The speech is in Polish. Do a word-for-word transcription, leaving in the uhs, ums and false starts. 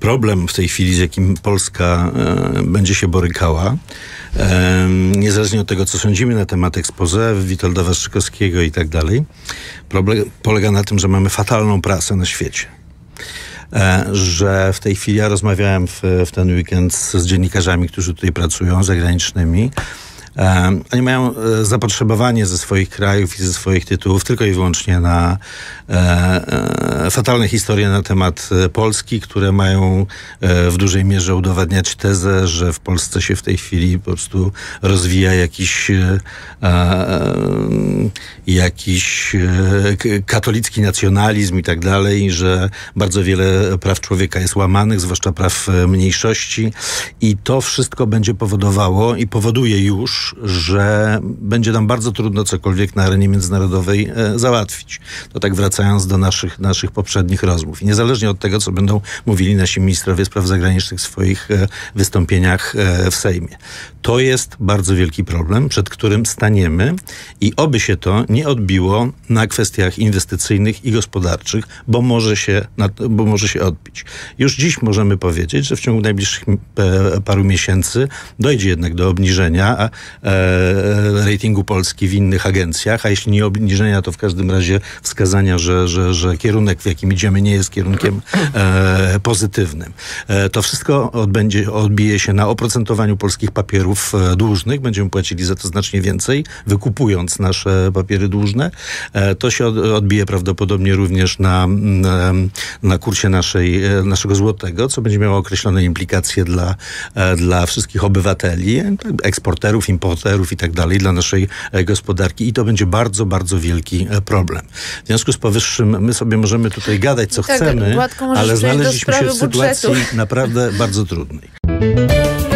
problem w tej chwili, z jakim Polska e, będzie się borykała, e, niezależnie od tego, co sądzimy na temat exposé Witolda Waszczykowskiego i tak dalej, problem polega na tym, że mamy fatalną prasę na świecie. E, że w tej chwili ja rozmawiałem w, w ten weekend z, z dziennikarzami, którzy tutaj pracują, zagranicznymi. E, oni mają e, zapotrzebowanie ze swoich krajów i ze swoich tytułów tylko i wyłącznie na e, e, fatalne historie na temat e, Polski, które mają e, w dużej mierze udowadniać tezę, że w Polsce się w tej chwili po prostu rozwija jakiś e, e, jakiś e, katolicki nacjonalizm i tak dalej, i że bardzo wiele praw człowieka jest łamanych, zwłaszcza praw mniejszości, i to wszystko będzie powodowało i powoduje już, że będzie nam bardzo trudno cokolwiek na arenie międzynarodowej e, załatwić. To tak wracając do naszych, naszych poprzednich rozmów. I niezależnie od tego, co będą mówili nasi ministrowie spraw zagranicznych w swoich e, wystąpieniach e, w Sejmie. To jest bardzo wielki problem, przed którym staniemy, i oby się to nie odbiło na kwestiach inwestycyjnych i gospodarczych, bo może się, bo może się odbić. Już dziś możemy powiedzieć, że w ciągu najbliższych e, paru miesięcy dojdzie jednak do obniżenia e, ratingu Polski w innych agencjach, a jeśli nie obniżenia, to w każdym razie wskazania, że, że, że kierunek, w jakim idziemy, nie jest kierunkiem e, pozytywnym. E, to wszystko odbędzie, odbije się na oprocentowaniu polskich papierów e, dłużnych. Będziemy płacili za to znacznie więcej, wykupując nasze papiery dłużne. E, to się od, odbije prawdopodobnie również na, na, na kursie naszej, e, naszego złotego, co będzie miało określone implikacje dla, e, dla wszystkich obywateli, eksporterów, importerów i tak dalej, dla naszej e, gospodarki, i to będzie bardzo, bardzo wielki e, problem. W związku z powyższym my sobie możemy tutaj gadać, co tak, chcemy, Władko, ale znaleźliśmy się w budżetu. sytuacji naprawdę bardzo trudnej.